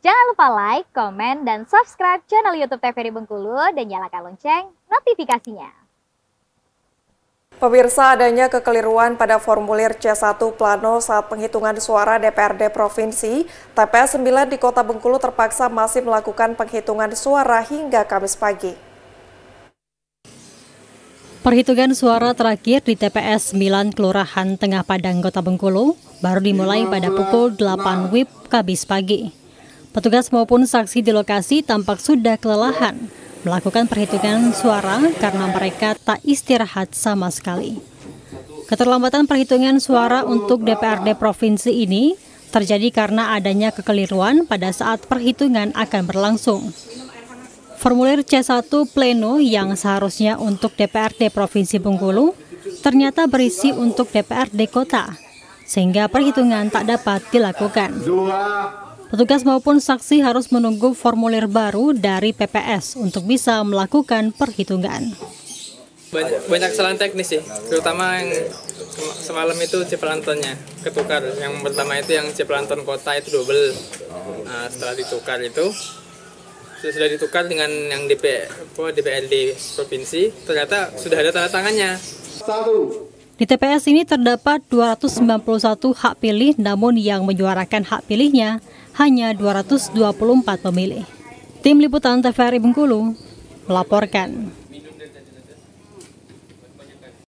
Jangan lupa like, komen, dan subscribe channel YouTube TVRI Bengkulu dan nyalakan lonceng notifikasinya. Pemirsa, adanya kekeliruan pada formulir C1 Plano saat penghitungan suara DPRD Provinsi, TPS 9 di Kota Bengkulu terpaksa masih melakukan penghitungan suara hingga Kamis pagi. Perhitungan suara terakhir di TPS 9 Kelurahan Tengah Padang, Kota Bengkulu baru dimulai pada pukul 8 WIB Kamis pagi. Petugas maupun saksi di lokasi tampak sudah kelelahan melakukan perhitungan suara karena mereka tak istirahat sama sekali. Keterlambatan perhitungan suara untuk DPRD Provinsi ini terjadi karena adanya kekeliruan pada saat perhitungan akan berlangsung. Formulir C1 Pleno yang seharusnya untuk DPRD Provinsi Bengkulu ternyata berisi untuk DPRD Kota, sehingga perhitungan tak dapat dilakukan. Petugas maupun saksi harus menunggu formulir baru dari PPS untuk bisa melakukan perhitungan. Banyak kesalahan teknis sih, terutama yang semalam itu Cipelantonnya ketukar. Yang pertama itu yang Cipelanton Kota itu double. Nah, setelah ditukar itu sudah ditukar dengan yang DPRD Provinsi, ternyata sudah ada tanda tangannya. Di TPS ini terdapat 291 hak pilih, namun yang menyuarakan hak pilihnya hanya 224 pemilih. Tim Liputan TVRI Bengkulu melaporkan.